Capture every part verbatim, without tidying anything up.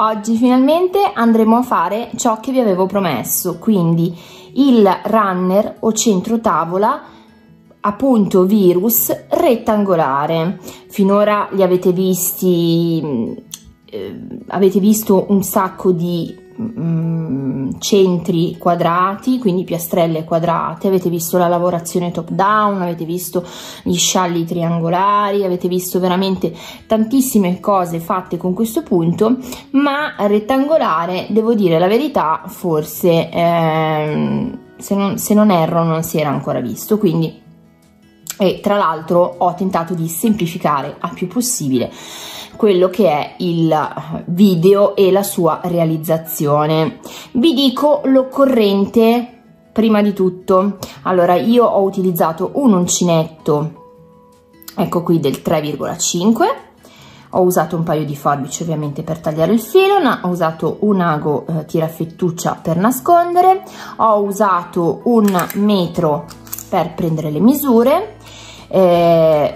oggi finalmente andremo a fare ciò che vi avevo promesso, quindi il runner o centro tavola appunto virus rettangolare. Finora li avete visti, eh, avete visto un sacco di mm, centri quadrati, quindi piastrelle quadrate, avete visto la lavorazione top down, avete visto gli scialli triangolari, avete visto veramente tantissime cose fatte con questo punto, ma rettangolare, devo dire la verità, forse ehm, se, non, se non erro non si era ancora visto, quindi e tra l'altro ho tentato di semplificare a più possibile quello che è il video e la sua realizzazione. Vi dico l'occorrente prima di tutto. Allora, io ho utilizzato un uncinetto, ecco qui, del tre virgola cinque, ho usato un paio di forbici ovviamente per tagliare il filo, ho usato un ago eh, tirafettuccia per nascondere, ho usato un metro per prendere le misure, eh,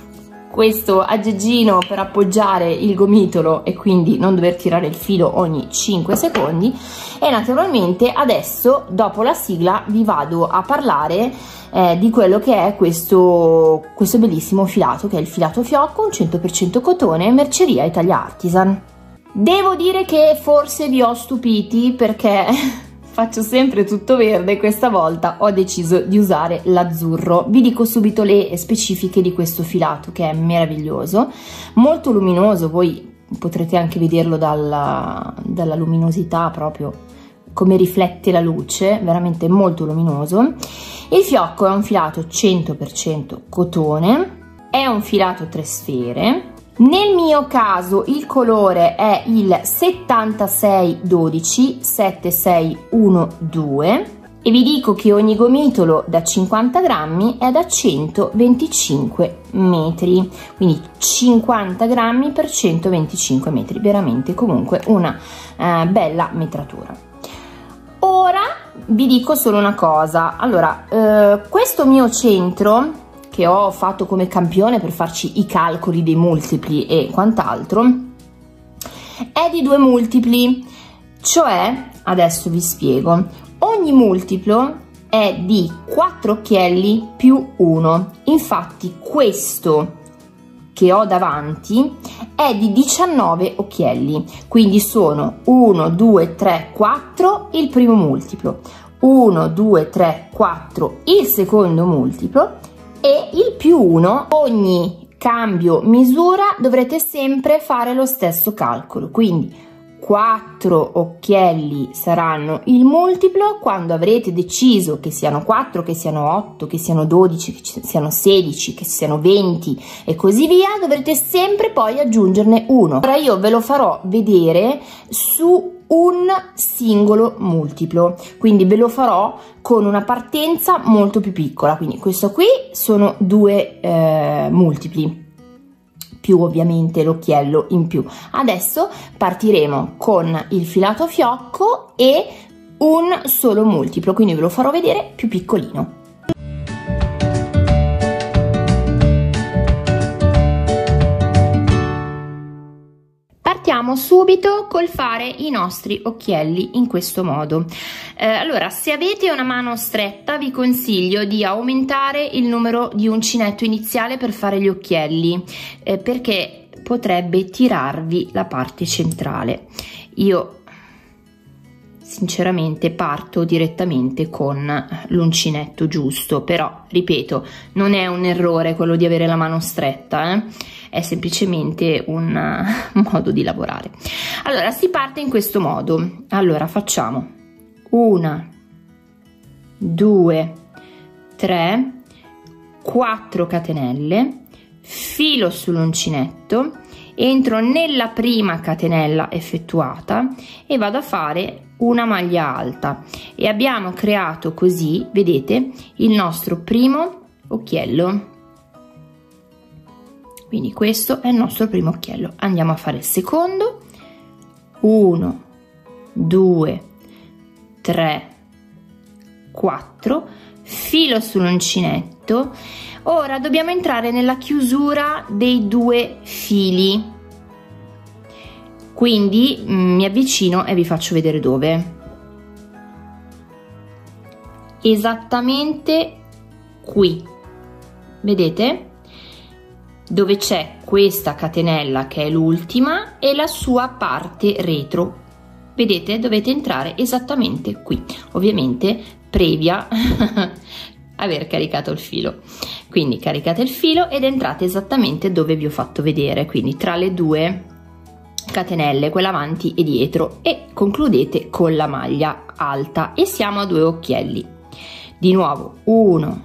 questo aggeggino per appoggiare il gomitolo e quindi non dover tirare il filo ogni cinque secondi. E naturalmente adesso, dopo la sigla, vi vado a parlare eh, di quello che è questo, questo bellissimo filato, che è il filato fiocco, un cento per cento cotone, Merceria Italia Artisan. Devo dire che forse vi ho stupiti perché faccio sempre tutto verde, questa volta ho deciso di usare l'azzurro. Vi dico subito le specifiche di questo filato, che è meraviglioso, molto luminoso, voi potrete anche vederlo dalla, dalla luminosità, proprio come riflette la luce, veramente molto luminoso. Il fiocco è un filato cento per cento cotone, è un filato tre sfere. Nel mio caso il colore è il settantasei dodici sette sei uno due e vi dico che ogni gomitolo da cinquanta grammi è da centoventicinque metri, quindi cinquanta grammi per centoventicinque metri, veramente comunque una eh, bella metratura. Ora vi dico solo una cosa. Allora, eh, questo mio centro che ho fatto come campione per farci i calcoli dei multipli e quant'altro è di due multipli, cioè, adesso vi spiego, ogni multiplo è di quattro occhielli più uno. Infatti questo che ho davanti è di diciannove occhielli, quindi sono uno due tre quattro il primo multiplo, uno due tre quattro il secondo multiplo e il più uno. Ogni cambio misura dovrete sempre fare lo stesso calcolo, quindi quattro occhielli saranno il multiplo. Quando avrete deciso che siano quattro, che siano otto, che siano dodici, che siano sedici, che siano venti e così via, dovrete sempre poi aggiungerne uno. Ora io ve lo farò vedere su un singolo multiplo, quindi ve lo farò con una partenza molto più piccola. Quindi questo qui sono due eh, multipli più ovviamente l'occhiello in più. Adesso partiremo con il filato a fiocco e un solo multiplo, quindi ve lo farò vedere più piccolino. Partiamo subito col fare i nostri occhielli in questo modo. Eh, allora, se avete una mano stretta vi consiglio di aumentare il numero di uncinetto iniziale per fare gli occhielli, eh, perché potrebbe tirarvi la parte centrale. Io sinceramente parto direttamente con l'uncinetto giusto, però ripeto, non è un errore quello di avere la mano stretta, eh? È semplicemente un modo di lavorare. Allora, si parte in questo modo. Allora, facciamo una, due, tre, quattro catenelle, filo sull'uncinetto, entro nella prima catenella effettuata e vado a fare una maglia alta e abbiamo creato così, vedete, il nostro primo occhiello. Quindi questo è il nostro primo occhiello. Andiamo a fare il secondo. uno, due, tre, quattro, filo sull'uncinetto. Ora dobbiamo entrare nella chiusura dei due fili. quindi mh, mi avvicino e vi faccio vedere dove. Esattamente qui, vedete? Dove c'è questa catenella che è l'ultima e la sua parte retro. Vedete? Dovete entrare esattamente qui, ovviamente previa aver caricato il filo. Quindi caricate il filo ed entrate esattamente dove vi ho fatto vedere, quindi tra le due catenelle, quella avanti e dietro, e concludete con la maglia alta e siamo a due occhielli. Di nuovo uno,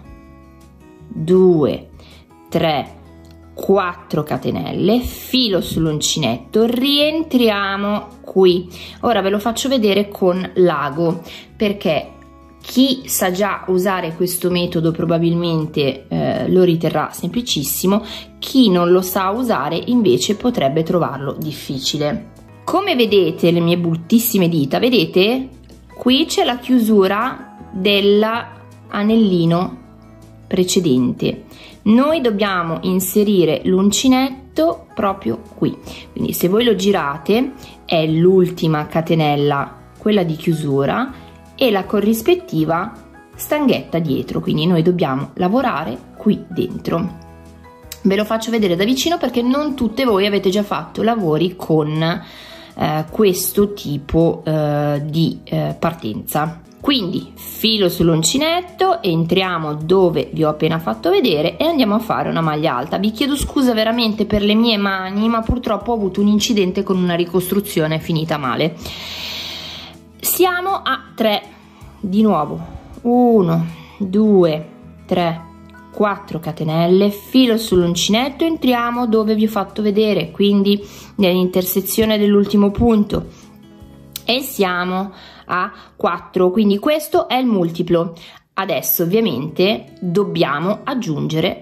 due, tre, quattro catenelle, filo sull'uncinetto, rientriamo qui. Ora ve lo faccio vedere con l'ago, perché chi sa già usare questo metodo probabilmente eh, lo riterrà semplicissimo, chi non lo sa usare invece potrebbe trovarlo difficile. Come vedete le mie bruttissime dita, vedete? Qui c'è la chiusura dell'anellino precedente. Noi dobbiamo inserire l'uncinetto proprio qui, quindi se voi lo girate è l'ultima catenella, quella di chiusura, e la corrispettiva stanghetta dietro, quindi noi dobbiamo lavorare qui dentro. Ve lo faccio vedere da vicino perché non tutte voi avete già fatto lavori con eh, questo tipo eh, di eh, partenza. Quindi filo sull'uncinetto, entriamo dove vi ho appena fatto vedere e andiamo a fare una maglia alta. Vi chiedo scusa veramente per le mie mani, ma purtroppo ho avuto un incidente con una ricostruzione finita male. Siamo a tre, di nuovo uno, due, tre, quattro catenelle, filo sull'uncinetto, entriamo dove vi ho fatto vedere, quindi nell'intersezione dell'ultimo punto, e siamo a quattro, quindi questo è il multiplo. Adesso ovviamente dobbiamo aggiungere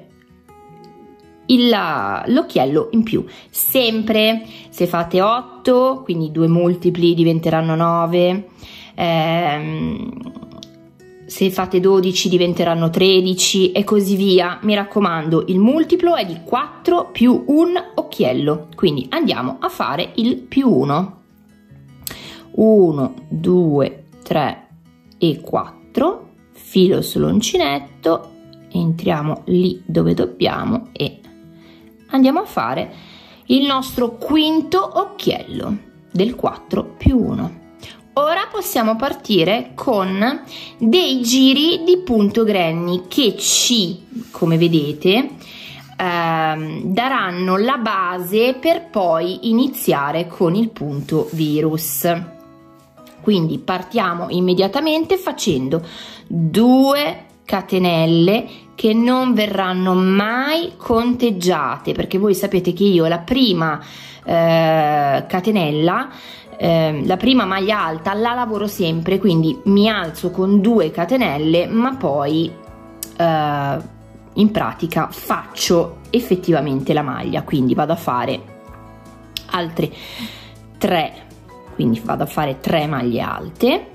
l'occhiello in più, sempre se fate otto, quindi due multipli diventeranno nove, ehm, se fate dodici diventeranno tredici e così via. Mi raccomando, il multiplo è di quattro più un occhiello, quindi andiamo a fare il più uno. uno, due, tre e quattro, filo sull'uncinetto, entriamo lì dove dobbiamo e andiamo a fare il nostro quinto occhiello del quattro più uno. Ora possiamo partire con dei giri di punto granny che ci, come vedete, ehm, daranno la base per poi iniziare con il punto virus. Quindi partiamo immediatamente facendo due catenelle che non verranno mai conteggiate, perché voi sapete che io la prima eh, catenella, eh, la prima maglia alta la lavoro sempre, quindi mi alzo con due catenelle, ma poi eh, in pratica faccio effettivamente la maglia, quindi vado a fare altre tre, quindi vado a fare tre maglie alte.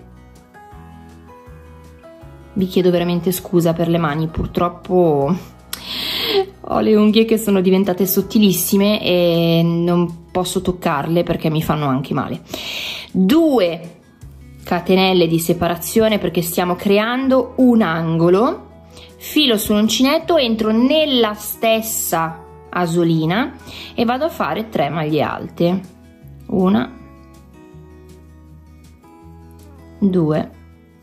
Vi chiedo veramente scusa per le mani, purtroppo ho le unghie che sono diventate sottilissime e non posso toccarle perché mi fanno anche male. Due catenelle di separazione perché stiamo creando un angolo, filo sull'uncinetto, entro nella stessa asolina e vado a fare tre maglie alte. Una, due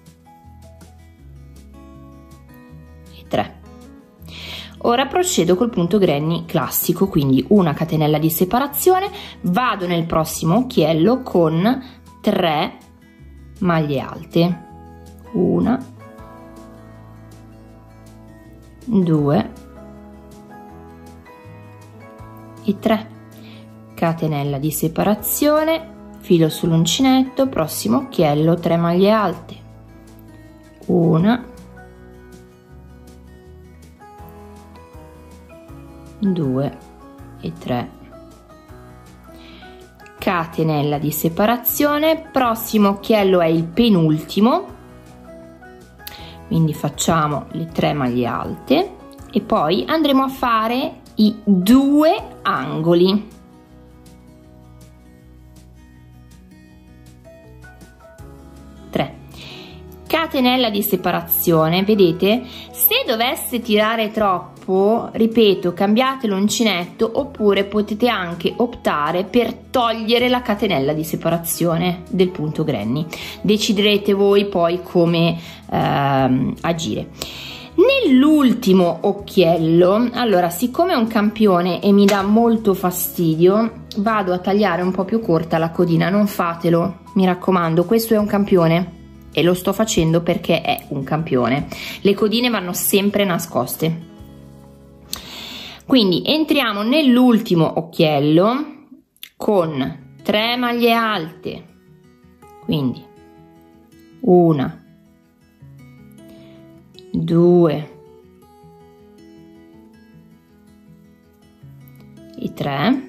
e tre. Ora procedo col punto granny classico, quindi una catenella di separazione, vado nel prossimo occhiello con tre maglie alte. Una, due e tre. Catenella di separazione, filo sull'uncinetto, prossimo occhiello, tre maglie alte. Una, due e tre. Catenella di separazione, prossimo occhiello è il penultimo, quindi facciamo le tre maglie alte e poi andremo a fare i due angoli. catenella di separazione. Vedete, se dovesse tirare troppo, ripeto, cambiate l'uncinetto, oppure potete anche optare per togliere la catenella di separazione del punto granny. Deciderete voi poi come ehm, agire. Nell'ultimo occhiello, allora, siccome è un campione e mi dà molto fastidio, vado a tagliare un po' più corta la codina. Non fatelo, mi raccomando, questo è un campione e lo sto facendo perché è un campione. Le codine vanno sempre nascoste. Quindi entriamo nell'ultimo occhiello con tre maglie alte, quindi una, due e tre.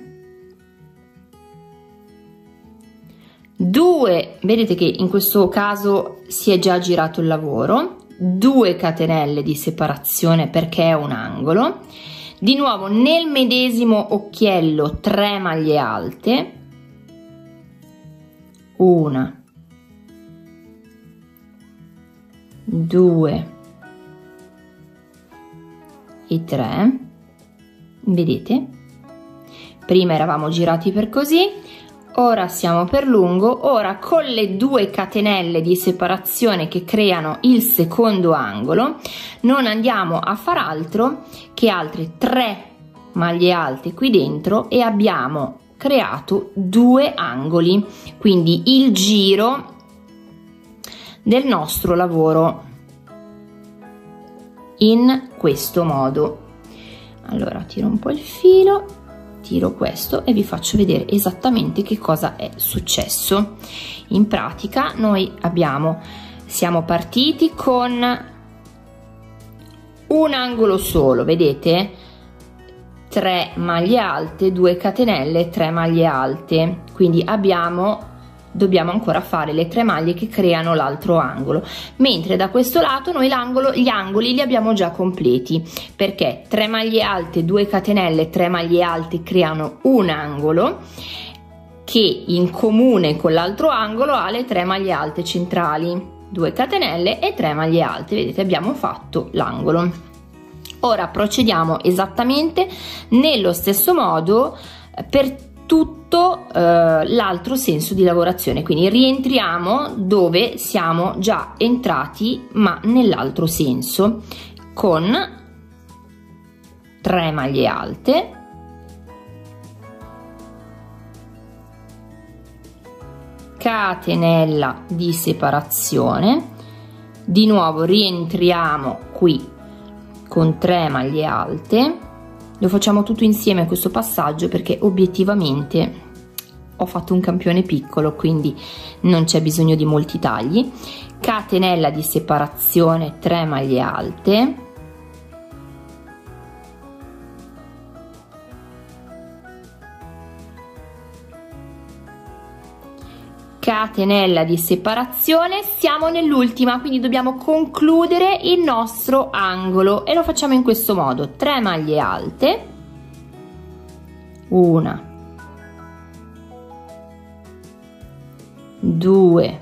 Due, vedete che in questo caso si è già girato il lavoro, due catenelle di separazione perché è un angolo. Di nuovo nel medesimo occhiello tre maglie alte, una, due e tre. Vedete, prima eravamo girati per così, ora siamo per lungo. Ora con le due catenelle di separazione che creano il secondo angolo non andiamo a far altro che altre tre maglie alte qui dentro e abbiamo creato due angoli, quindi il giro del nostro lavoro in questo modo. Allora tiro un po' il filo, tiro questo e vi faccio vedere esattamente che cosa è successo. In pratica noi abbiamo siamo partiti con un angolo solo, vedete, tre maglie alte, due catenelle, tre maglie alte, quindi abbiamo dobbiamo ancora fare le tre maglie che creano l'altro angolo, mentre da questo lato noi l'angolo gli angoli li abbiamo già completi, perché tre maglie alte, due catenelle, tre maglie alte creano un angolo che in comune con l'altro angolo ha le tre maglie alte centrali, due catenelle e tre maglie alte. Vedete, abbiamo fatto l'angolo. Ora procediamo esattamente nello stesso modo per tutto eh, l'altro senso di lavorazione, quindi rientriamo dove siamo già entrati ma nell'altro senso, con tre maglie alte, catenella di separazione, di nuovo rientriamo qui con tre maglie alte. Lo facciamo tutto insieme questo passaggio perché obiettivamente ho fatto un campione piccolo, quindi non c'è bisogno di molti tagli. Catenella di separazione, tre maglie alte, catenella di separazione, siamo nell'ultima, quindi dobbiamo concludere il nostro angolo e lo facciamo in questo modo: tre maglie alte, una, due,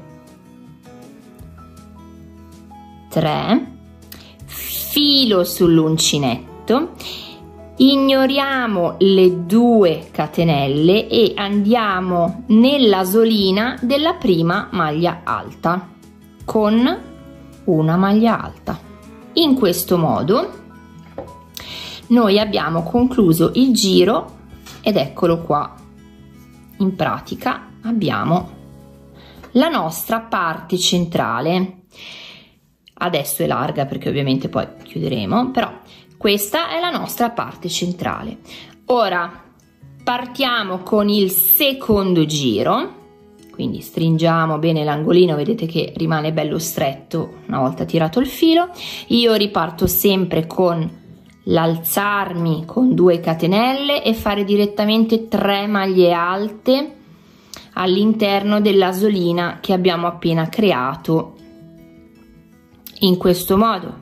tre, filo sull'uncinetto, ignoriamo le due catenelle e andiamo nella solina della prima maglia alta con una maglia alta. In questo modo noi abbiamo concluso il giro ed eccolo qua. In pratica abbiamo la nostra parte centrale. Adesso è larga perché ovviamente poi chiuderemo, però questa è la nostra parte centrale. Ora partiamo con il secondo giro, quindi stringiamo bene l'angolino, vedete che rimane bello stretto una volta tirato il filo. Io riparto sempre con l'alzarmi con due catenelle e fare direttamente tre maglie alte all'interno della solina che abbiamo appena creato. In questo modo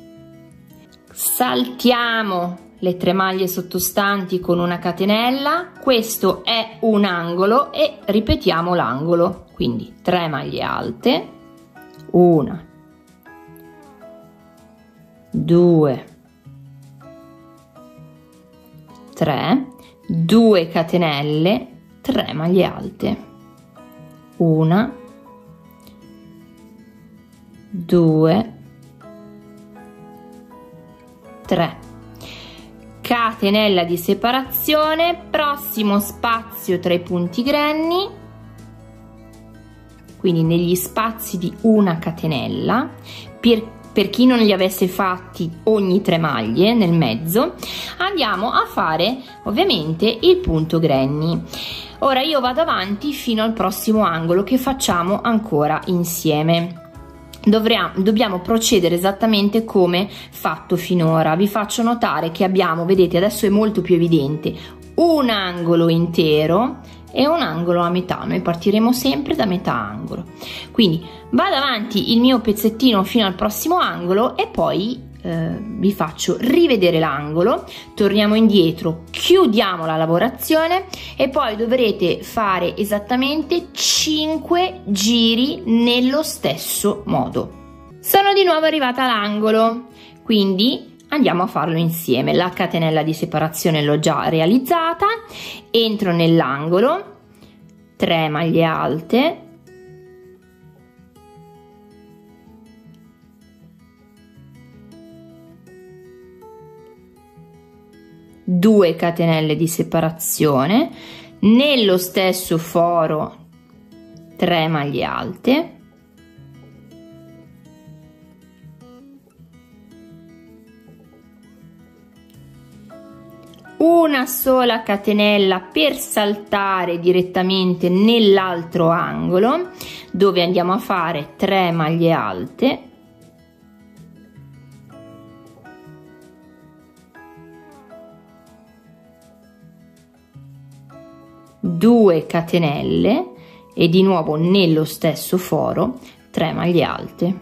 saltiamo le tre maglie sottostanti con una catenella, questo è un angolo e ripetiamo l'angolo, quindi tre maglie alte, una, due, tre, due catenelle, tre maglie alte, una, due, tre, catenella di separazione, prossimo spazio tra i punti grenni, quindi negli spazi di una catenella, per, per chi non li avesse fatti ogni tre maglie nel mezzo, andiamo a fare ovviamente il punto grenni. Ora io vado avanti fino al prossimo angolo che facciamo ancora insieme. Dovremo, dobbiamo procedere esattamente come fatto finora. Vi faccio notare che abbiamo, vedete, adesso è molto più evidente, un angolo intero e un angolo a metà. Noi partiremo sempre da metà angolo, quindi vado avanti il mio pezzettino fino al prossimo angolo e poi eh, vi faccio rivedere l'angolo, torniamo indietro, chiudiamo la lavorazione e poi dovrete fare esattamente cinque giri nello stesso modo. Sono di nuovo arrivata all'angolo, quindi andiamo a farlo insieme. La catenella di separazione l'ho già realizzata, entro nell'angolo, tre maglie alte, due catenelle di separazione, nello stesso foro tre maglie alte, una sola catenella per saltare direttamente nell'altro angolo dove andiamo a fare tre maglie alte, due catenelle e di nuovo nello stesso foro tre maglie alte.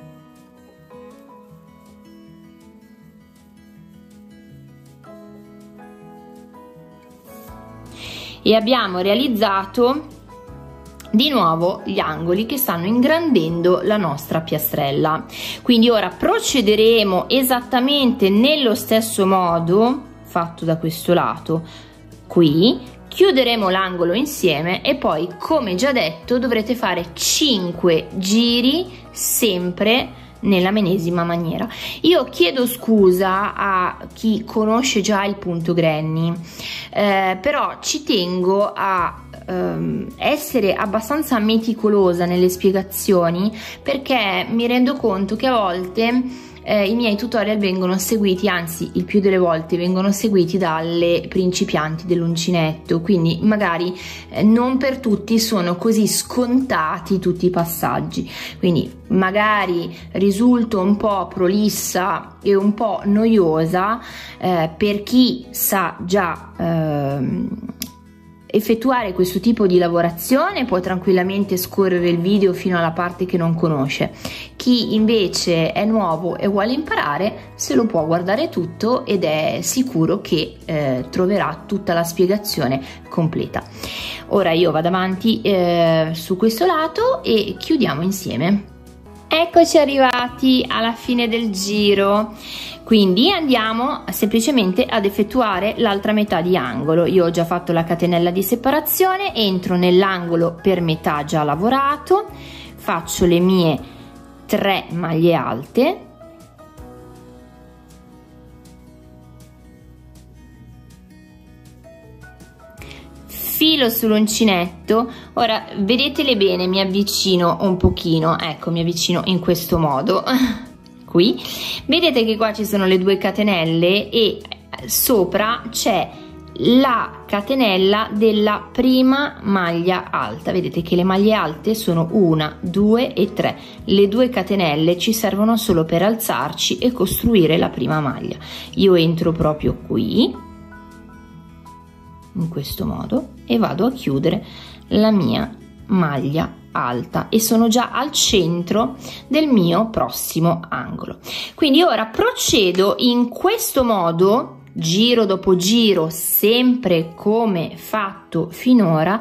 E abbiamo realizzato di nuovo gli angoli che stanno ingrandendo la nostra piastrella. Quindi ora procederemo esattamente nello stesso modo fatto da questo lato qui, chiuderemo l'angolo insieme e poi, come già detto, dovrete fare cinque giri sempre nella medesima maniera. Io chiedo scusa a chi conosce già il punto grenni, eh, però ci tengo a ehm, essere abbastanza meticolosa nelle spiegazioni, perché mi rendo conto che a volte eh, i miei tutorial vengono seguiti, anzi il più delle volte vengono seguiti dalle principianti dell'uncinetto, quindi magari eh, non per tutti sono così scontati tutti i passaggi, quindi magari risulto un po' prolissa e un po' noiosa. Eh, per chi sa già ehm, effettuare questo tipo di lavorazione può tranquillamente scorrere il video fino alla parte che non conosce. Chi invece è nuovo e vuole imparare se lo può guardare tutto ed è sicuro che eh, troverà tutta la spiegazione completa. Ora io vado avanti eh, su questo lato e chiudiamo insieme. Eccoci arrivati alla fine del giro, quindi andiamo semplicemente ad effettuare l'altra metà di angolo. Io ho già fatto la catenella di separazione, entro nell'angolo per metà già lavorato, faccio le mie tre maglie alte, filo sull'uncinetto. Ora vedetele bene, mi avvicino un pochino, ecco, mi avvicino in questo modo qui, vedete che qua ci sono le due catenelle e sopra c'è la catenella della prima maglia alta. Vedete che le maglie alte sono una, due e tre, le due catenelle ci servono solo per alzarci e costruire la prima maglia. Io entro proprio qui in questo modo e vado a chiudere la mia maglia alta e sono già al centro del mio prossimo angolo. Quindi ora procedo in questo modo, giro dopo giro, sempre come fatto finora,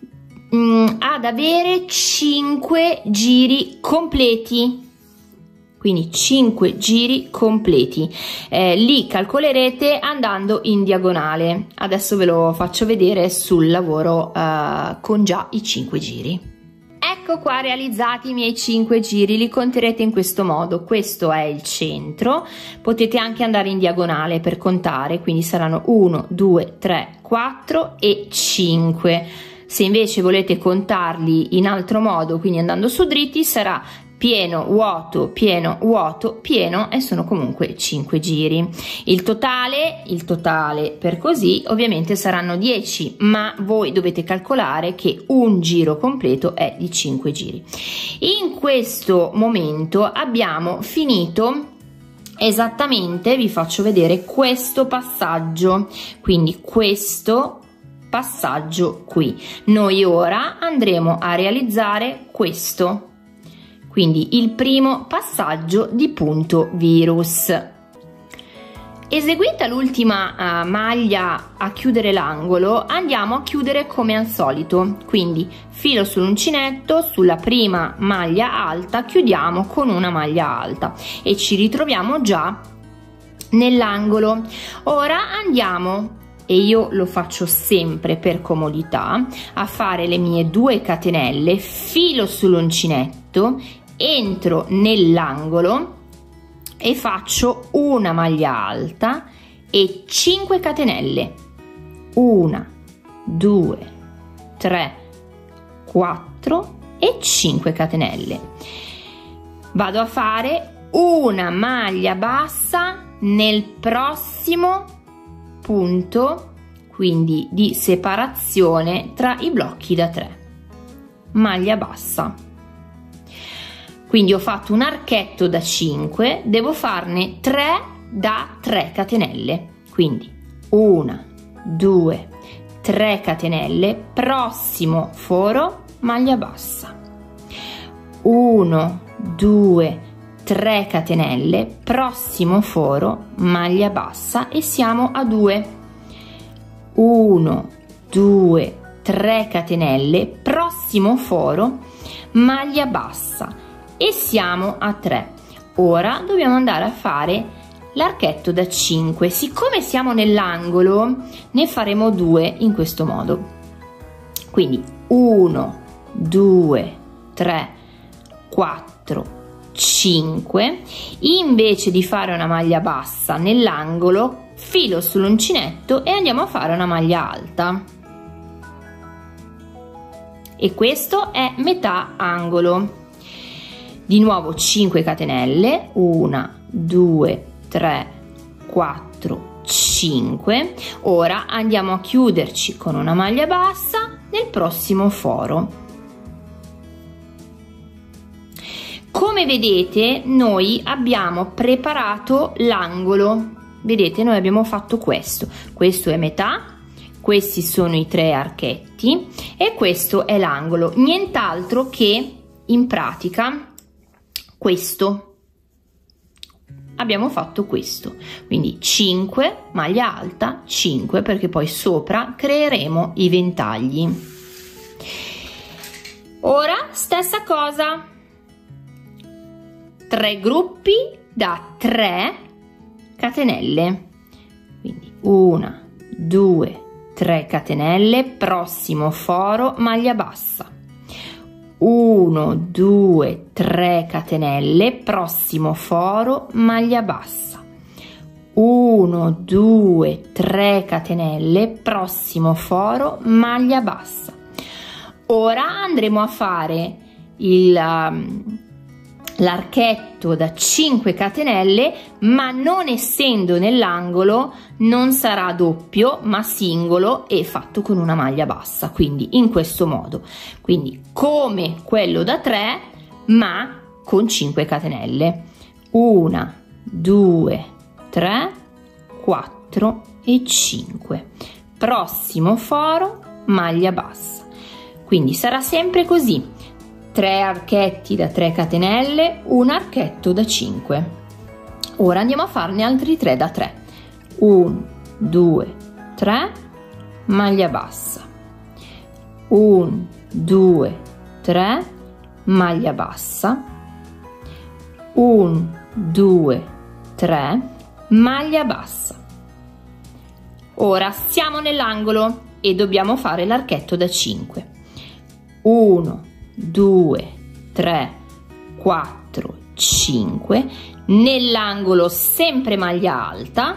mh, ad avere cinque giri completi. quindi cinque giri completi. Eh, li calcolerete andando in diagonale. Adesso ve lo faccio vedere sul lavoro eh, con già i cinque giri. Ecco qua realizzati i miei cinque giri, li conterete in questo modo. Questo è il centro, potete anche andare in diagonale per contare, quindi saranno uno, due, tre, quattro e cinque. Se invece volete contarli in altro modo, quindi andando su dritti, sarà pieno, vuoto, pieno, vuoto, pieno, e sono comunque cinque giri. Il totale, il totale per così ovviamente saranno dieci, ma voi dovete calcolare che un giro completo è di cinque giri. In questo momento abbiamo finito esattamente, vi faccio vedere questo passaggio, quindi questo passaggio qui. Noi ora andremo a realizzare questo, quindi il primo passaggio di punto virus. Eseguita l'ultima uh, maglia a chiudere l'angolo, andiamo a chiudere come al solito, quindi filo sull'uncinetto, sulla prima maglia alta chiudiamo con una maglia alta e ci ritroviamo già nell'angolo. Ora andiamo, e io lo faccio sempre per comodità, a fare le mie due catenelle, filo sull'uncinetto, entro nell'angolo e faccio una maglia alta e cinque catenelle, una, due, tre, quattro e cinque catenelle. Vado a fare una maglia bassa nel prossimo punto, quindi di separazione tra i blocchi da tre, maglia bassa. Quindi ho fatto un archetto da cinque, devo farne tre da tre catenelle, quindi una, due, tre catenelle, prossimo foro, maglia bassa, uno, due, tre catenelle, prossimo foro, maglia bassa, e siamo a due, uno, due, tre catenelle, prossimo foro, maglia bassa, e siamo a tre. Ora dobbiamo andare a fare l'archetto da cinque. Siccome siamo nell'angolo, ne faremo due in questo modo, quindi uno, due, tre, quattro, cinque. Invece di fare una maglia bassa nell'angolo, filo sull'uncinetto e andiamo a fare una maglia alta, e questo è metà angolo. Di nuovo cinque catenelle, una, due, tre, quattro, cinque. Ora andiamo a chiuderci con una maglia bassa nel prossimo foro. Come vedete, noi abbiamo preparato l'angolo. Vedete, noi abbiamo fatto questo. Questo è metà, questi sono i tre archetti e questo è l'angolo. Nient'altro che, in pratica, questo. Abbiamo fatto questo, quindi cinque, maglia alta, cinque, perché poi sopra creeremo i ventagli. Ora stessa cosa, tre gruppi da tre catenelle, quindi una, due, tre catenelle, prossimo foro, maglia bassa, uno, due, tre catenelle, prossimo foro, maglia bassa, uno, due, tre catenelle, prossimo foro, maglia bassa. Ora andremo a fare il um, l'archetto da cinque catenelle, ma non essendo nell'angolo non sarà doppio ma singolo e fatto con una maglia bassa, quindi in questo modo, quindi come quello da tre ma con cinque catenelle, una, due, tre, quattro e cinque, prossimo foro, maglia bassa, quindi sarà sempre così: tre archetti da tre catenelle, un archetto da cinque. Ora andiamo a farne altri tre da tre, uno, due, tre, maglia bassa, uno, due, tre, maglia bassa, uno, due, tre, maglia bassa. Ora siamo nell'angolo e dobbiamo fare l'archetto da cinque. uno, due, tre, quattro, cinque. Nell'angolo sempre maglia alta,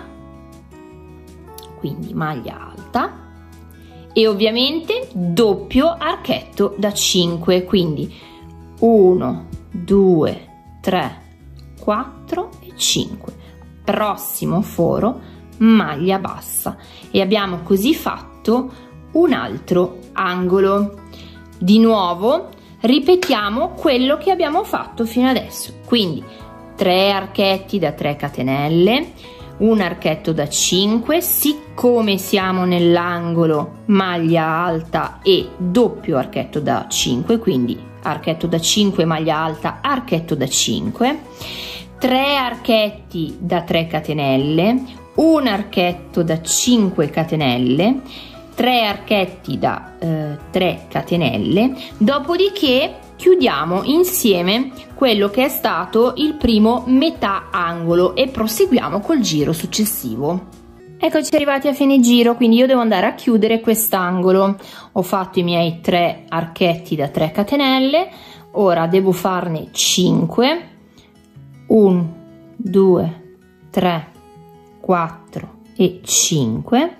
quindi maglia alta, e ovviamente doppio archetto da cinque, quindi uno, due, tre, quattro e cinque. Prossimo foro, maglia bassa, e abbiamo così fatto un altro angolo. Di nuovo ripetiamo quello che abbiamo fatto fino adesso, quindi tre archetti da tre catenelle, un archetto da cinque, siccome siamo nell'angolo maglia alta e doppio archetto da cinque, quindi archetto da cinque, maglia alta, archetto da cinque, tre archetti da tre catenelle, un archetto da cinque catenelle, tre archetti da eh, tre catenelle, dopodiché chiudiamo insieme quello che è stato il primo metà angolo e proseguiamo col giro successivo. Eccoci arrivati a fine giro, quindi io devo andare a chiudere quest'angolo. Ho fatto i miei tre archetti da tre catenelle, ora devo farne cinque, uno, due, tre, quattro e cinque.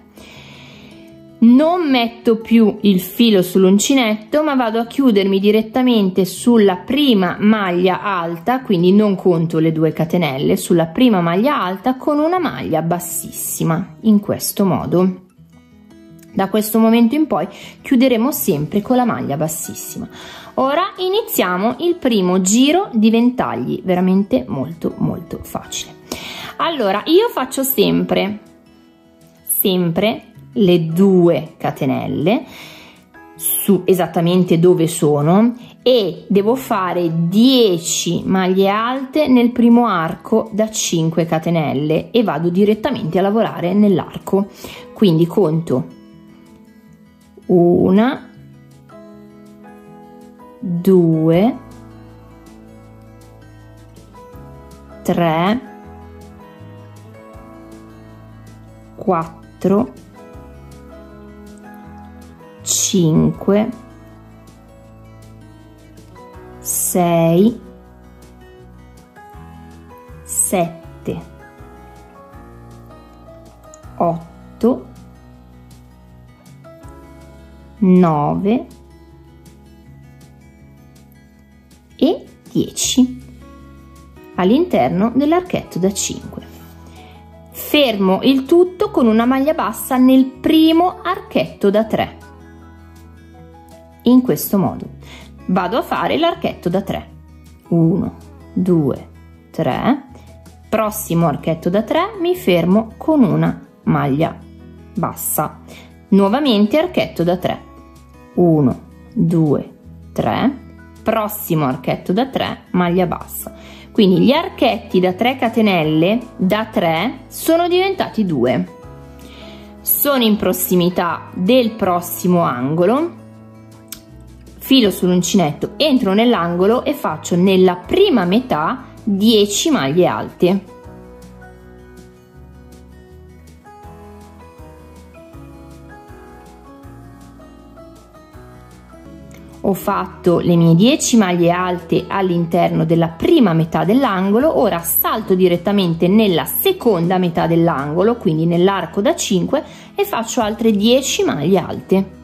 Non metto più il filo sull'uncinetto, ma vado a chiudermi direttamente sulla prima maglia alta, quindi non conto le due catenelle, sulla prima maglia alta con una maglia bassissima, in questo modo. Da questo momento in poi chiuderemo sempre con la maglia bassissima. Ora iniziamo il primo giro di ventagli, veramente molto molto facile. Allora, io faccio sempre, sempre le due catenelle su esattamente dove sono e devo fare dieci maglie alte nel primo arco da cinque catenelle e vado direttamente a lavorare nell'arco, quindi conto una, due, tre, quattro, cinque, sei, sette, otto, nove e dieci all'interno dell'archetto da cinque. Fermo il tutto con una maglia bassa nel primo archetto da tre. In questo modo vado a fare l'archetto da tre, uno, due, tre, prossimo archetto da tre, mi fermo con una maglia bassa, nuovamente archetto da tre, uno, due, tre, prossimo archetto da tre, maglia bassa. Quindi gli archetti da tre catenelle da tre sono diventati due, sono in prossimità del prossimo angolo, filo sull'uncinetto, entro nell'angolo e faccio nella prima metà dieci maglie alte. Ho fatto le mie dieci maglie alte all'interno della prima metà dell'angolo, ora salto direttamente nella seconda metà dell'angolo, quindi nell'arco da cinque, e faccio altre dieci maglie alte.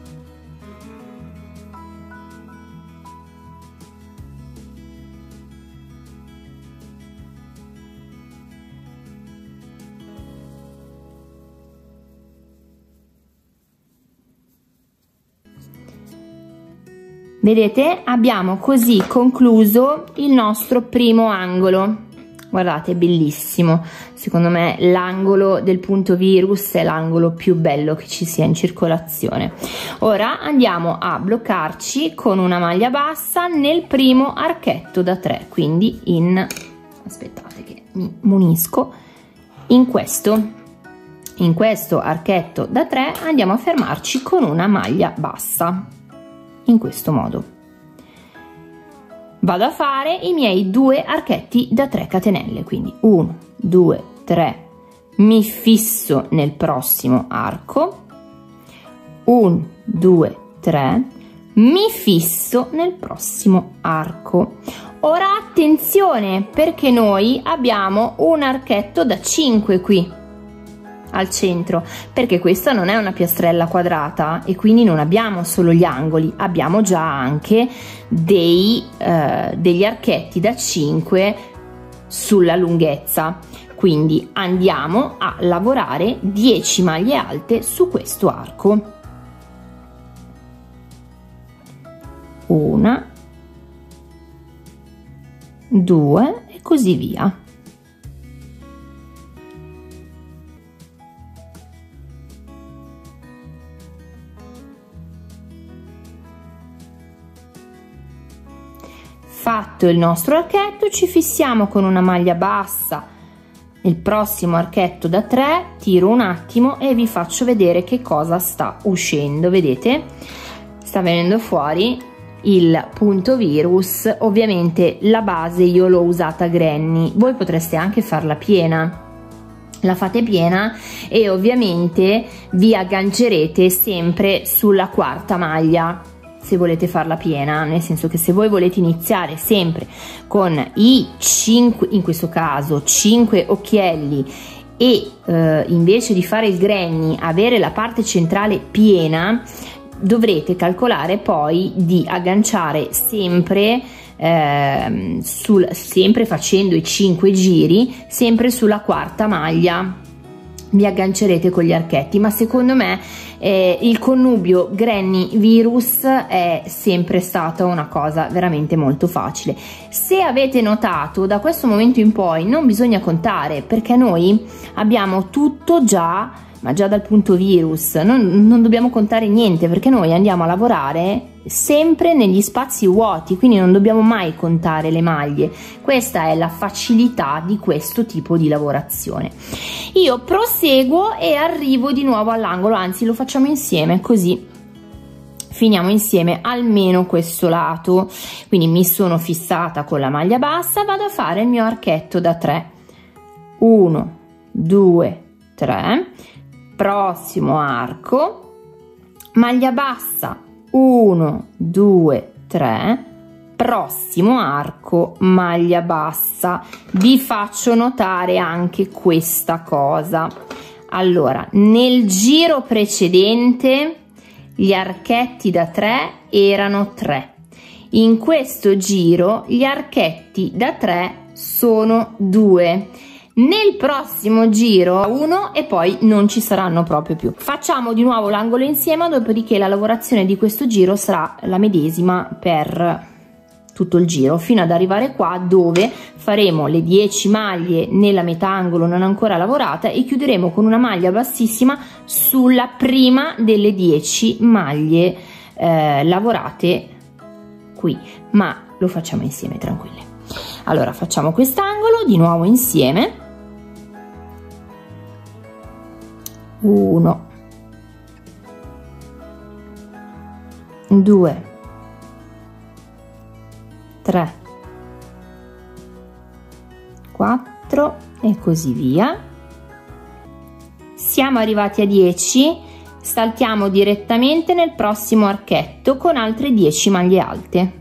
Vedete, abbiamo così concluso il nostro primo angolo. Guardate, è bellissimo. Secondo me l'angolo del punto virus è l'angolo più bello che ci sia in circolazione. Ora andiamo a bloccarci con una maglia bassa nel primo archetto da tre, quindi in, aspettate che mi munisco, in questo, in questo archetto da tre andiamo a fermarci con una maglia bassa. In questo modo vado a fare i miei due archetti da tre catenelle, quindi uno, due, tre, mi fisso nel prossimo arco, uno, due, tre, mi fisso nel prossimo arco. Ora attenzione, perché noi abbiamo un archetto da cinque qui al centro, perché questa non è una piastrella quadrata e quindi non abbiamo solo gli angoli, abbiamo già anche dei, eh, degli archetti da cinque sulla lunghezza. Quindi andiamo a lavorare dieci maglie alte su questo arco. Una, due e così via. Fatto il nostro archetto, ci fissiamo con una maglia bassa nel prossimo archetto da tre, tiro un attimo e vi faccio vedere che cosa sta uscendo. Vedete? Sta venendo fuori il punto virus. Ovviamente la base io l'ho usata granny, voi potreste anche farla piena, la fate piena e ovviamente vi aggancerete sempre sulla quarta maglia se volete farla piena, nel senso che se voi volete iniziare sempre con i cinque, in questo caso cinque occhielli, e eh, invece di fare il granny avere la parte centrale piena, dovrete calcolare poi di agganciare sempre eh, sul, sempre facendo i cinque giri, sempre sulla quarta maglia vi aggancerete con gli archetti. Ma secondo me eh, il connubio granny virus è sempre stata una cosa veramente molto facile. Se avete notato, da questo momento in poi non bisogna contare, perché noi abbiamo tutto già, ma già dal punto virus non, non dobbiamo contare niente, perché noi andiamo a lavorare sempre negli spazi vuoti, quindi non dobbiamo mai contare le maglie. Questa è la facilità di questo tipo di lavorazione. Io proseguo e arrivo di nuovo all'angolo, anzi lo facciamo insieme così finiamo insieme almeno questo lato. Quindi mi sono fissata con la maglia bassa, vado a fare il mio archetto da tre, uno, due, tre, prossimo arco, maglia bassa, uno, due, tre, prossimo arco, maglia bassa. Vi faccio notare anche questa cosa. Allora, nel giro precedente gli archetti da tre erano tre, in questo giro gli archetti da tre sono due, nel prossimo giro uno e poi non ci saranno proprio più. Facciamo di nuovo l'angolo insieme, dopodiché la lavorazione di questo giro sarà la medesima per tutto il giro, fino ad arrivare qua dove faremo le dieci maglie nella metà angolo non ancora lavorata e chiuderemo con una maglia bassissima sulla prima delle dieci maglie eh, lavorate qui, ma lo facciamo insieme, tranquilli. Allora facciamo quest'angolo di nuovo insieme, uno, due, tre, quattro e così via. Siamo arrivati a dieci, saltiamo direttamente nel prossimo archetto con altre dieci maglie alte.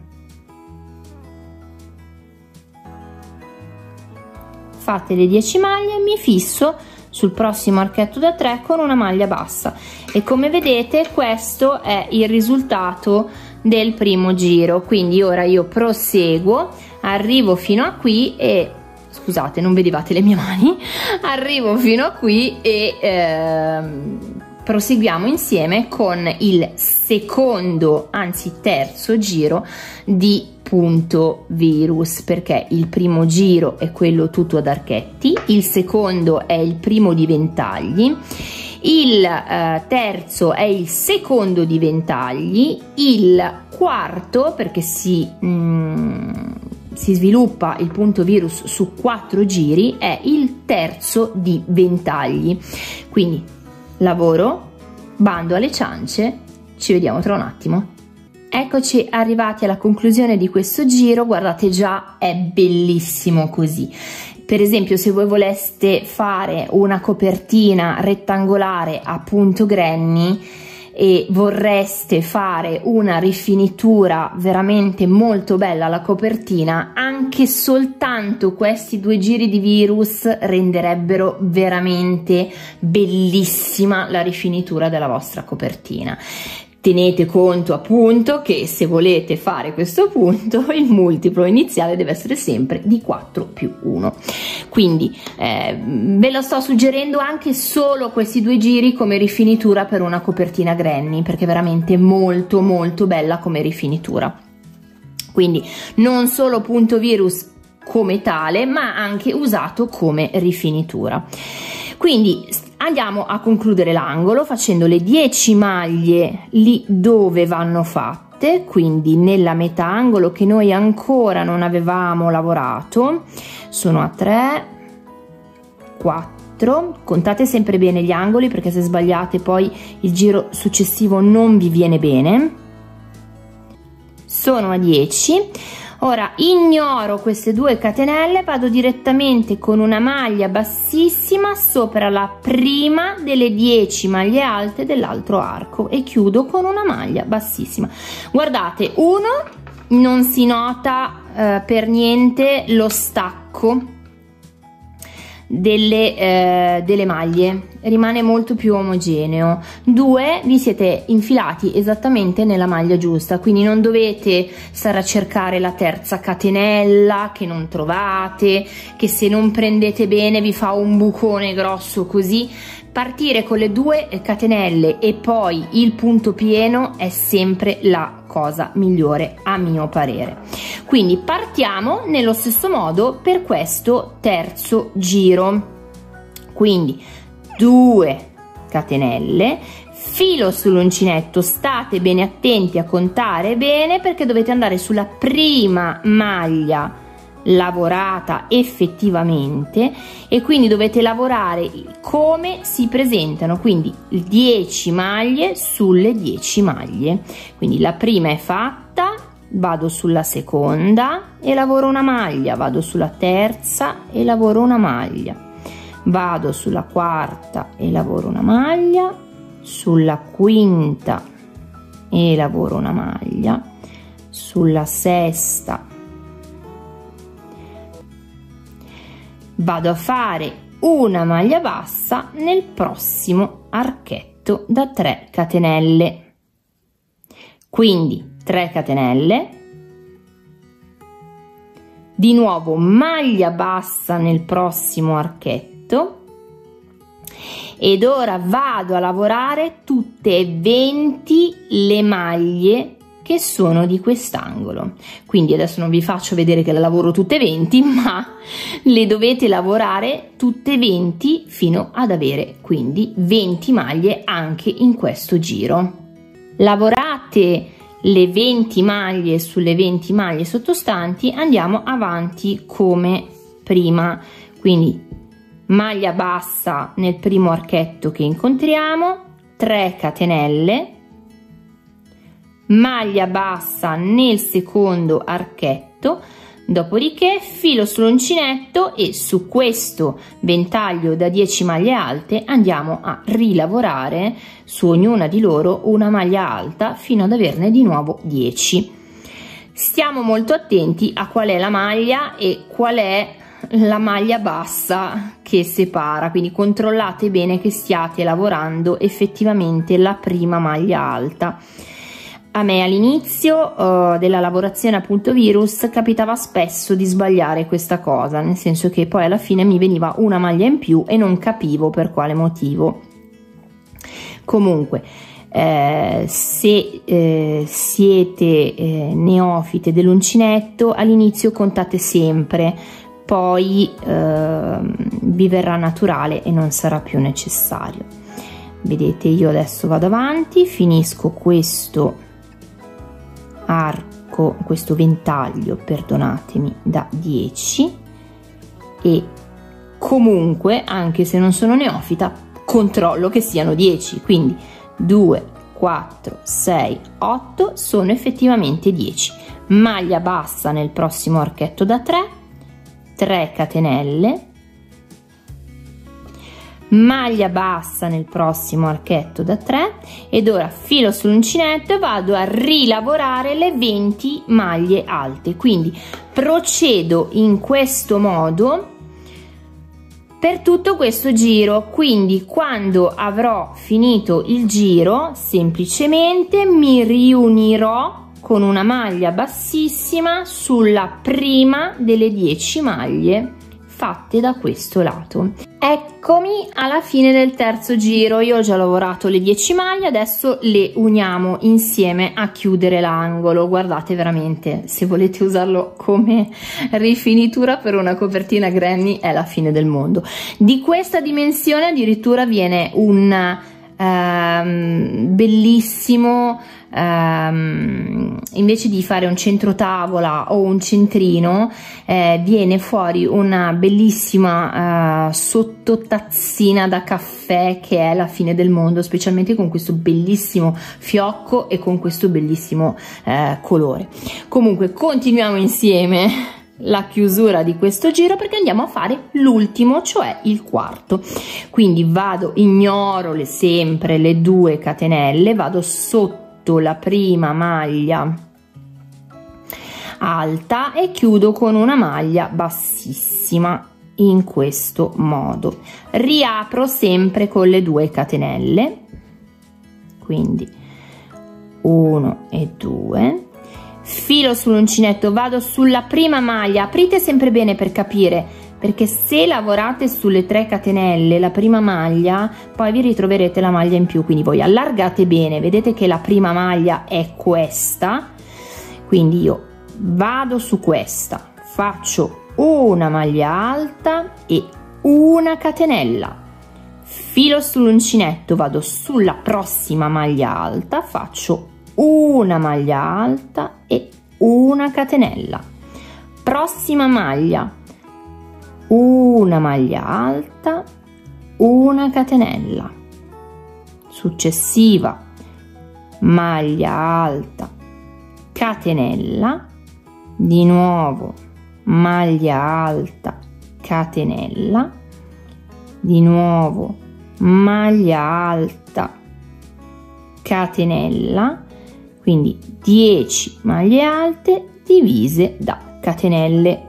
Fate le dieci maglie, mi fisso sul prossimo archetto da tre con una maglia bassa e come vedete questo è il risultato del primo giro. Quindi ora io proseguo, arrivo fino a qui e scusate non vedevate le mie mani, arrivo fino a qui e ehm, proseguiamo insieme con il secondo, anzi terzo giro di punto virus, perché il primo giro è quello tutto ad archetti, il secondo è il primo di ventagli, il eh, terzo è il secondo di ventagli, il quarto, perché si, mm, si sviluppa il punto virus su quattro giri, è il terzo di ventagli. Quindi lavoro, bando alle ciance, ci vediamo tra un attimo. Eccoci arrivati alla conclusione di questo giro. Guardate, già è bellissimo così. Per esempio, se voi voleste fare una copertina rettangolare a punto granny e vorreste fare una rifinitura veramente molto bella alla copertina, anche soltanto questi due giri di virus renderebbero veramente bellissima la rifinitura della vostra copertina. Tenete conto appunto che se volete fare questo punto il multiplo iniziale deve essere sempre di quattro più uno, quindi eh, ve lo sto suggerendo anche solo questi due giri come rifinitura per una copertina granny, perché è veramente molto molto bella come rifinitura. Quindi non solo punto virus come tale, ma anche usato come rifinitura. Quindi andiamo a concludere l'angolo facendo le dieci maglie lì dove vanno fatte, quindi nella metà angolo che noi ancora non avevamo lavorato. Sono a tre, quattro, contate sempre bene gli angoli, perché se sbagliate poi il giro successivo non vi viene bene. Sono a dieci. Ora ignoro queste due catenelle, vado direttamente con una maglia bassissima sopra la prima delle dieci maglie alte dell'altro arco e chiudo con una maglia bassissima. Guardate, uno, non si nota eh, per niente lo stacco delle, eh, delle maglie, rimane molto più omogeneo. Due, vi siete infilati esattamente nella maglia giusta, quindi non dovete stare a cercare la terza catenella che non trovate, che se non prendete bene vi fa un bucone grosso così. Partire con le due catenelle e poi il punto pieno è sempre la cosa migliore a mio parere. Quindi partiamo nello stesso modo per questo terzo giro, quindi due catenelle, filo sull'uncinetto, state bene attenti a contare bene perché dovete andare sulla prima maglia lavorata effettivamente e quindi dovete lavorare come si presentano, quindi dieci maglie sulle dieci maglie. Quindi la prima è fatta, vado sulla seconda e lavoro una maglia, vado sulla terza e lavoro una maglia, vado sulla quarta e lavoro una maglia, sulla quinta e lavoro una maglia, sulla sesta vado a fare una maglia bassa nel prossimo archetto da tre catenelle, quindi tre catenelle, di nuovo maglia bassa nel prossimo archetto ed ora vado a lavorare tutte e venti le maglie che sono di quest'angolo. Quindi adesso non vi faccio vedere che le lavoro tutte e venti, ma le dovete lavorare tutte e venti fino ad avere quindi venti maglie anche in questo giro. Lavorate le venti maglie sulle venti maglie sottostanti, andiamo avanti come prima, quindi maglia bassa nel primo archetto che incontriamo, tre catenelle, maglia bassa nel secondo archetto, dopodiché filo sull'uncinetto e su questo ventaglio da dieci maglie alte andiamo a rilavorare su ognuna di loro una maglia alta fino ad averne di nuovo dieci. Stiamo molto attenti a qual è la maglia e qual è la maglia bassa che separa, quindi controllate bene che stiate lavorando effettivamente la prima maglia alta. A me all'inizio uh, della lavorazione a punto virus capitava spesso di sbagliare questa cosa, nel senso che poi alla fine mi veniva una maglia in più e non capivo per quale motivo. Comunque eh, se eh, siete eh, neofite dell'uncinetto, all'inizio contate sempre, poi eh, vi verrà naturale e non sarà più necessario. Vedete, io adesso vado avanti, finisco questo arco, questo ventaglio, perdonatemi, da dieci e comunque, anche se non sono neofita, controllo che siano dieci, quindi due, quattro, sei, otto, sono effettivamente dieci. Maglia bassa nel prossimo archetto da tre, tre catenelle, maglia bassa nel prossimo archetto da tre ed ora filo sull'uncinetto e vado a rilavorare le venti maglie alte. Quindi procedo in questo modo per tutto questo giro. Quindi quando avrò finito il giro semplicemente mi riunirò con una maglia bassissima sulla prima delle dieci maglie fatte da questo lato. Eccomi alla fine del terzo giro. Io ho già lavorato le dieci maglie, adesso le uniamo insieme a chiudere l'angolo. Guardate, veramente, se volete usarlo come rifinitura per una copertina granny è la fine del mondo. Di questa dimensione addirittura viene un ehm, bellissimo Um, invece di fare un centro tavola o un centrino, eh, viene fuori una bellissima uh, sottotazzina da caffè che è la fine del mondo, specialmente con questo bellissimo fiocco e con questo bellissimo uh, colore. Comunque continuiamo insieme la chiusura di questo giro perché andiamo a fare l'ultimo, cioè il quarto. Quindi vado, ignoro le, sempre le due catenelle, vado sotto la prima maglia alta e chiudo con una maglia bassissima in questo modo. Riapro sempre con le due catenelle, quindi uno e due, filo sull'uncinetto, vado sulla prima maglia. Aprite sempre bene per capire, perché se lavorate sulle tre catenelle la prima maglia poi vi ritroverete la maglia in più, quindi voi allargate bene. Vedete che la prima maglia è questa, quindi io vado su questa, faccio una maglia alta e una catenella, filo sull'uncinetto, vado sulla prossima maglia alta, faccio una maglia alta e una catenella, prossima maglia, una maglia alta, una catenella, successiva maglia alta, catenella, di nuovo maglia alta, catenella, di nuovo maglia alta, catenella, quindi dieci maglie alte divise da catenelle,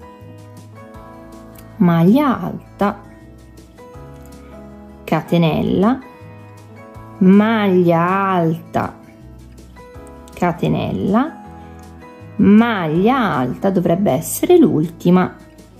maglia alta, catenella, maglia alta, catenella, maglia alta, dovrebbe essere l'ultima,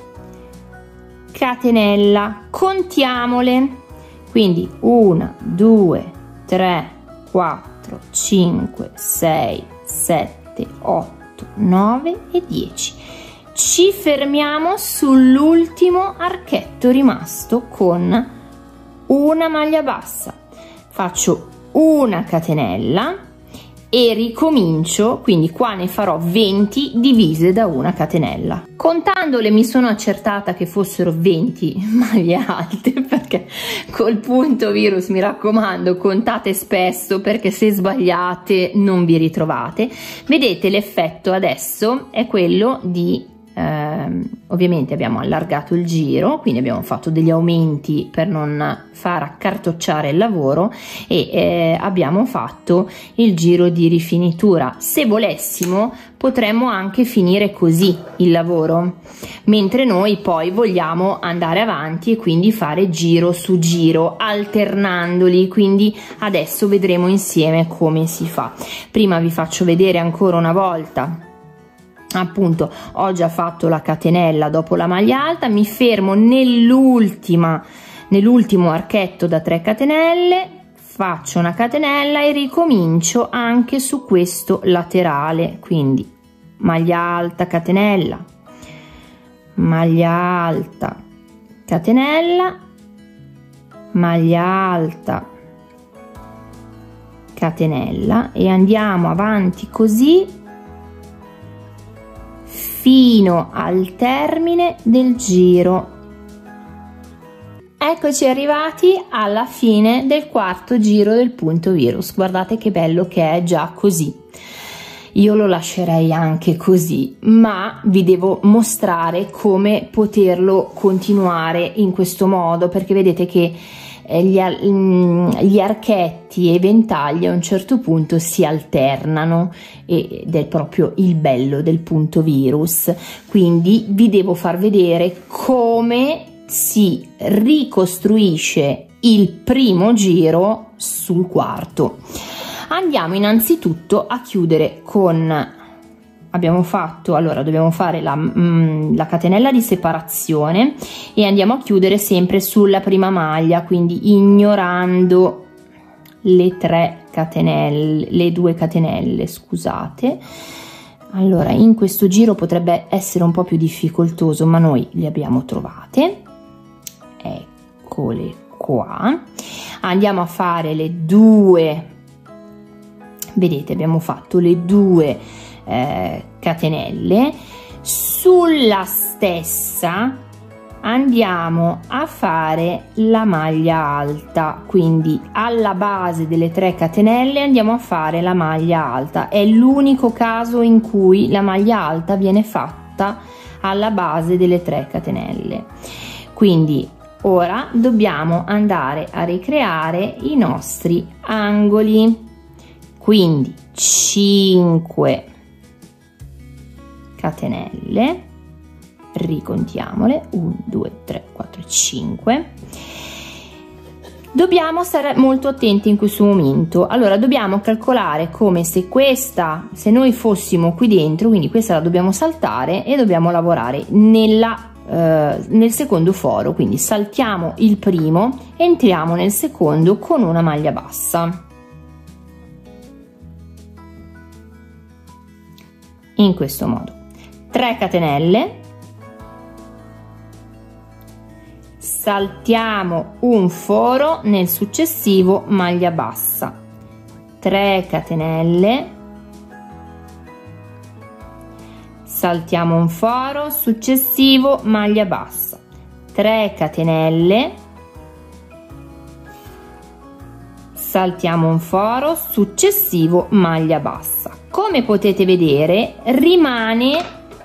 catenella. Contiamole, quindi uno, due, tre, quattro, cinque, sei, sette, otto, nove e dieci. Ci fermiamo sull'ultimo archetto rimasto con una maglia bassa, faccio una catenella e ricomincio, quindi qua ne farò venti divise da una catenella. Contandole mi sono accertata che fossero venti maglie alte, perché col punto virus, mi raccomando, contate spesso, perché se sbagliate non vi ritrovate. Vedete, l'effetto adesso è quello di Eh, ovviamente abbiamo allargato il giro, quindi abbiamo fatto degli aumenti per non far accartocciare il lavoro e eh, abbiamo fatto il giro di rifinitura. Se volessimo potremmo anche finire così il lavoro, mentre noi poi vogliamo andare avanti e quindi fare giro su giro alternandoli, quindi adesso vedremo insieme come si fa. Prima vi faccio vedere ancora una volta. Appunto, ho già fatto la catenella dopo la maglia alta, mi fermo nell'ultima nell'ultimo archetto da tre catenelle, faccio una catenella e ricomincio anche su questo laterale, quindi maglia alta, catenella, maglia alta, catenella, maglia alta, catenella e andiamo avanti così fino al termine del giro. Eccoci arrivati alla fine del quarto giro del punto virus. Guardate che bello che è già così. Io lo lascerei anche così, ma vi devo mostrare come poterlo continuare in questo modo, perché vedete che gli, gli archetti e i ventagli a un certo punto si alternano ed è proprio il bello del punto virus. Quindi vi devo far vedere come si ricostruisce il primo giro sul quarto. Andiamo innanzitutto a chiudere con, abbiamo fatto, allora dobbiamo fare la, mm, la catenella di separazione e andiamo a chiudere sempre sulla prima maglia, quindi ignorando le tre catenelle, le due catenelle, scusate. Allora in questo giro potrebbe essere un po' più difficoltoso, ma noi le abbiamo trovate. Eccole qua. Andiamo a fare le due, vedete, abbiamo fatto le due eh, catenelle. Sulla stessa andiamo a fare la maglia alta, quindi alla base delle tre catenelle andiamo a fare la maglia alta. È l'unico caso in cui la maglia alta viene fatta alla base delle tre catenelle. Quindi ora dobbiamo andare a ricreare i nostri angoli, quindi cinque catenelle, ricontiamole, uno, due, tre, quattro, cinque. Dobbiamo stare molto attenti in questo momento. Allora dobbiamo calcolare come se questa, se noi fossimo qui dentro, quindi questa la dobbiamo saltare e dobbiamo lavorare nella Uh, nel secondo foro, quindi saltiamo il primo, entriamo nel secondo con una maglia bassa, in questo modo, tre catenelle, saltiamo un foro, nel successivo maglia bassa, tre catenelle, saltiamo un foro, successivo maglia bassa, tre catenelle, saltiamo un foro, successivo maglia bassa. Come potete vedere rimane,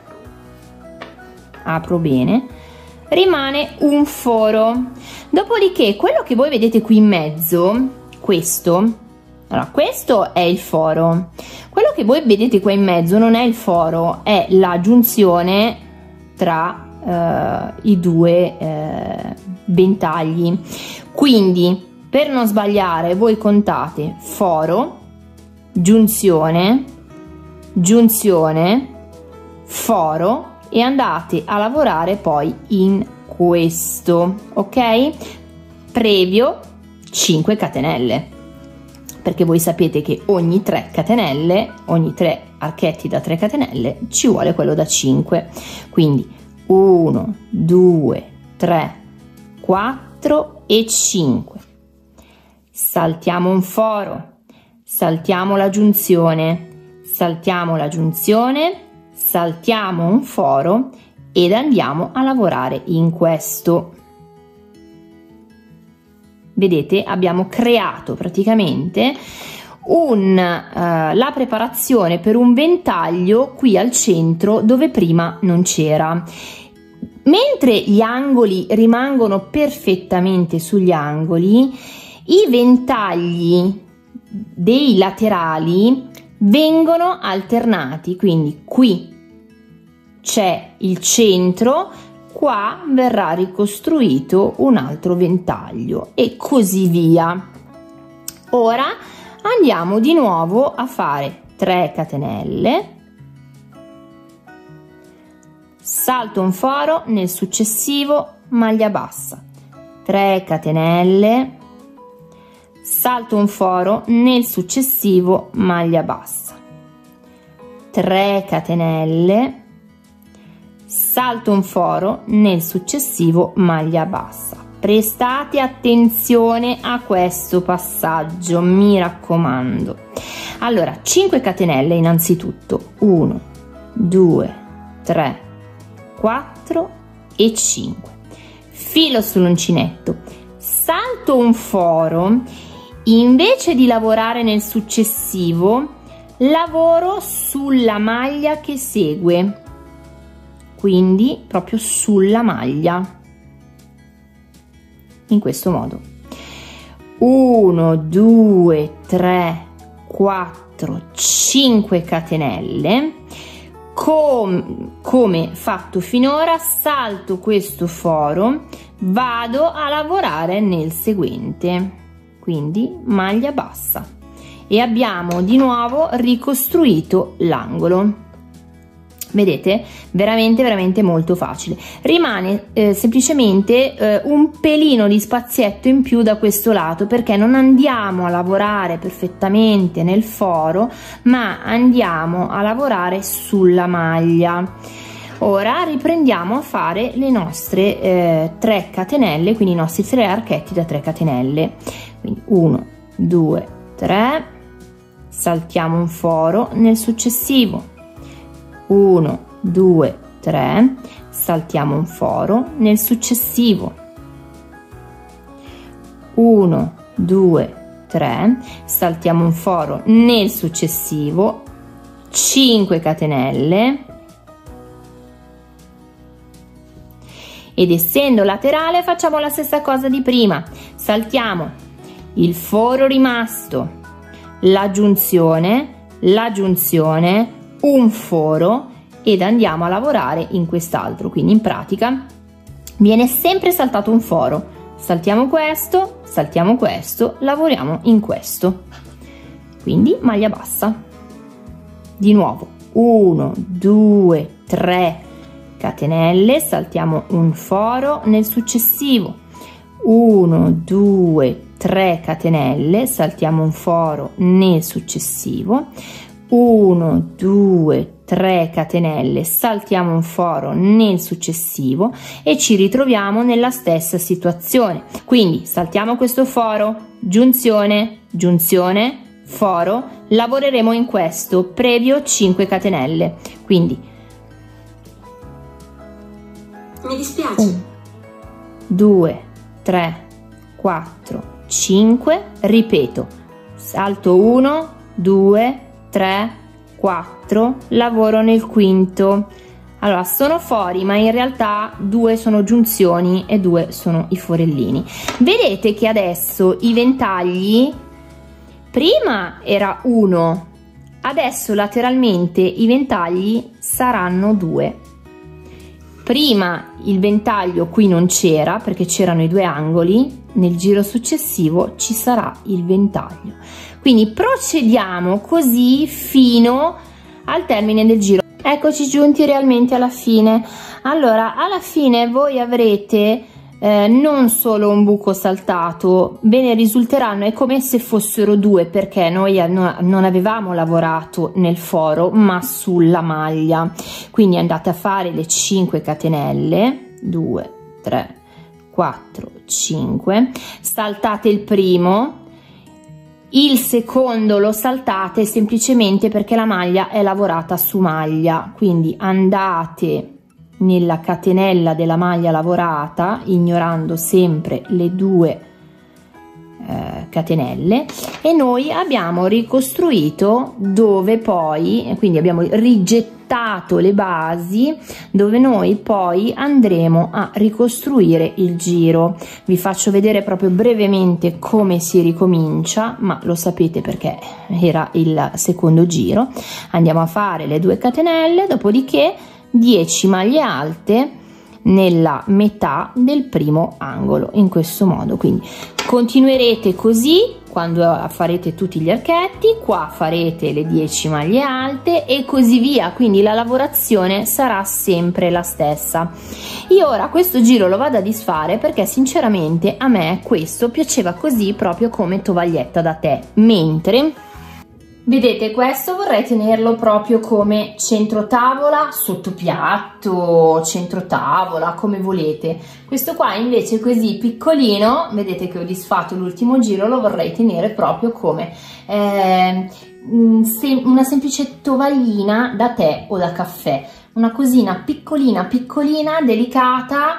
apro bene, rimane un foro. Dopodiché quello che voi vedete qui in mezzo, questo, allora questo è il foro. Quello che voi vedete qua in mezzo non è il foro, è la giunzione tra eh, i due eh, ventagli. Quindi per non sbagliare voi contate foro, giunzione, giunzione, foro e andate a lavorare poi in questo, ok? Previo cinque catenelle. Perché voi sapete che ogni tre catenelle, ogni tre archetti da tre catenelle ci vuole quello da cinque, quindi uno, due, tre, quattro e cinque. Saltiamo un foro, saltiamo la giunzione, saltiamo la giunzione, saltiamo un foro ed andiamo a lavorare in questo. Vedete, abbiamo creato praticamente un, uh, la preparazione per un ventaglio qui al centro dove prima non c'era. Mentre gli angoli rimangono perfettamente sugli angoli, i ventagli dei laterali vengono alternati, quindi qui c'è il centro, qua verrà ricostruito un altro ventaglio e così via. Ora andiamo di nuovo a fare tre catenelle, salto un foro, nel successivo maglia bassa, tre catenelle, salto un foro, nel successivo maglia bassa, tre catenelle, salto un foro, nel successivo maglia bassa. Prestate attenzione a questo passaggio, mi raccomando. Allora, cinque catenelle innanzitutto, uno, due, tre, quattro e cinque. filo sull'uncinetto, salto un foro, invece di lavorare nel successivo lavoro sulla maglia che segue, quindi proprio sulla maglia, in questo modo. uno, due, tre, quattro, cinque catenelle. Com come fatto finora, salto questo foro, vado a lavorare nel seguente, quindi maglia bassa, e abbiamo di nuovo ricostruito l'angolo. Vedete, veramente veramente molto facile. Rimane eh, semplicemente eh, un pelino di spazietto in più da questo lato, perché non andiamo a lavorare perfettamente nel foro, ma andiamo a lavorare sulla maglia. Ora riprendiamo a fare le nostre eh, tre catenelle, quindi i nostri tre archetti da tre catenelle. Quindi uno, due, tre, saltiamo un foro nel successivo, uno, due, tre, saltiamo un foro nel successivo, uno, due, tre, saltiamo un foro nel successivo, cinque catenelle, ed essendo laterale facciamo la stessa cosa di prima, saltiamo il foro rimasto, la giunzione, la giunzione, un foro, ed andiamo a lavorare in quest'altro. Quindi in pratica viene sempre saltato un foro, saltiamo questo, saltiamo questo, lavoriamo in questo, quindi maglia bassa. Di nuovo uno, due, tre catenelle, saltiamo un foro nel successivo, uno, due, tre catenelle, saltiamo un foro nel successivo, uno, due, tre catenelle, saltiamo un foro nel successivo e ci ritroviamo nella stessa situazione. Quindi saltiamo questo foro, giunzione, giunzione, foro, lavoreremo in questo previo cinque catenelle. Quindi mi dispiace, uno, due, tre, quattro, cinque, ripeto, salto uno, due, tre, quattro, lavoro nel quinto. Allora sono fori, ma in realtà due sono giunzioni e due sono i forellini. Vedete che adesso i ventagli, prima era uno, adesso lateralmente i ventagli saranno due. Prima il ventaglio qui non c'era perché c'erano i due angoli, nel giro successivo ci sarà il ventaglio. Quindi procediamo così fino al termine del giro. Eccoci giunti realmente alla fine. Allora, alla fine voi avrete eh, non solo un buco saltato, ve ne risulteranno, è come se fossero due, perché noi no, non avevamo lavorato nel foro ma sulla maglia. Quindi andate a fare le cinque catenelle, due, tre, quattro, cinque, saltate il primo, il secondo lo saltate semplicemente perché la maglia è lavorata su maglia, quindi andate nella catenella della maglia lavorata, ignorando sempre le due eh, catenelle, e noi abbiamo ricostruito dove poi, quindi abbiamo rigettato le basi dove noi poi andremo a ricostruire il giro. Vi faccio vedere proprio brevemente come si ricomincia, ma lo sapete perché era il secondo giro. Andiamo a fare le due catenelle, dopodiché dieci maglie alte nella metà del primo angolo, in questo modo. Quindi continuerete così quando farete tutti gli archetti, qua farete le dieci maglie alte e così via, quindi la lavorazione sarà sempre la stessa. Io ora questo giro lo vado a disfare perché sinceramente a me questo piaceva così, proprio come tovaglietta da tè, mentre vedete questo vorrei tenerlo proprio come centro tavola, sottopiatto, centro tavola, come volete. Questo qua invece così piccolino, vedete che ho disfatto l'ultimo giro, lo vorrei tenere proprio come eh, una semplice tovaglina da tè o da caffè, una cosina piccolina piccolina, delicata,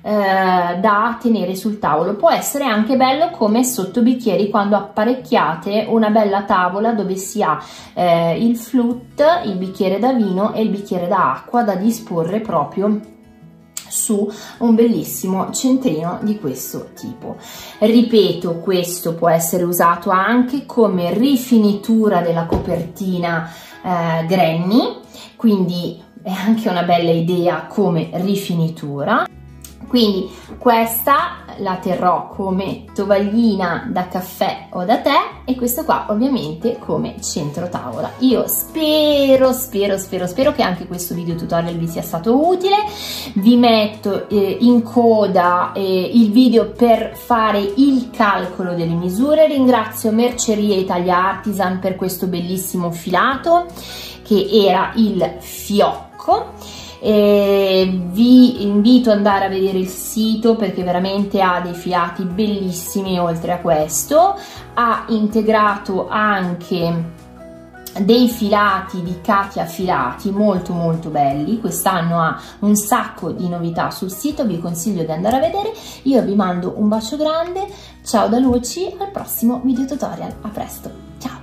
eh, da tenere sul tavolo. Può essere anche bello come sottobicchieri quando apparecchiate una bella tavola dove si ha eh, il flute, il bicchiere da vino e il bicchiere da acqua da disporre proprio su un bellissimo centrino di questo tipo. Ripeto, questo può essere usato anche come rifinitura della copertina eh, Granny, quindi è anche una bella idea come rifinitura. Quindi questa la terrò come tovaglina da caffè o da tè e questa qua ovviamente come centro tavola. Io spero, spero, spero, spero che anche questo video tutorial vi sia stato utile. Vi metto eh, in coda eh, il video per fare il calcolo delle misure. Ringrazio Merceria Italia Artisan per questo bellissimo filato che era il fiocco. E vi invito ad andare a vedere il sito perché veramente ha dei filati bellissimi. Oltre a questo ha integrato anche dei filati di Katia Filati molto molto belli. Quest'anno ha un sacco di novità sul sito, vi consiglio di andare a vedere. Io vi mando un bacio grande, ciao da Luci, al prossimo video tutorial, a presto, ciao!